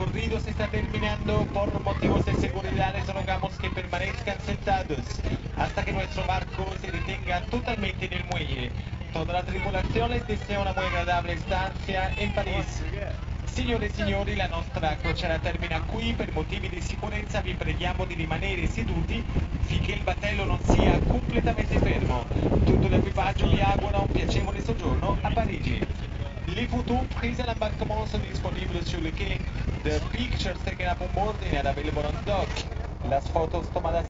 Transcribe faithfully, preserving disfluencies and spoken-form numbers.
recorrido se está terminando. Por motivos de seguridad les rogamos que permanezcan sentados hasta que nuestro barco se detenga totalmente en el muelle. Toda la tripulación les desea una muy agradable estancia en París. Signore e signori, la nostra crociera termina qui. Per motivi di sicurezza vi preghiamo di rimanere seduti finché il battello non sia completamente fermo. Tutto l'equipaggio vi augura un piacevole soggiorno a Parigi. Les photos prises à l'embarquement sont disponibles sur le quai. The pictures taken up on board and available on dock. Las fotos tomadas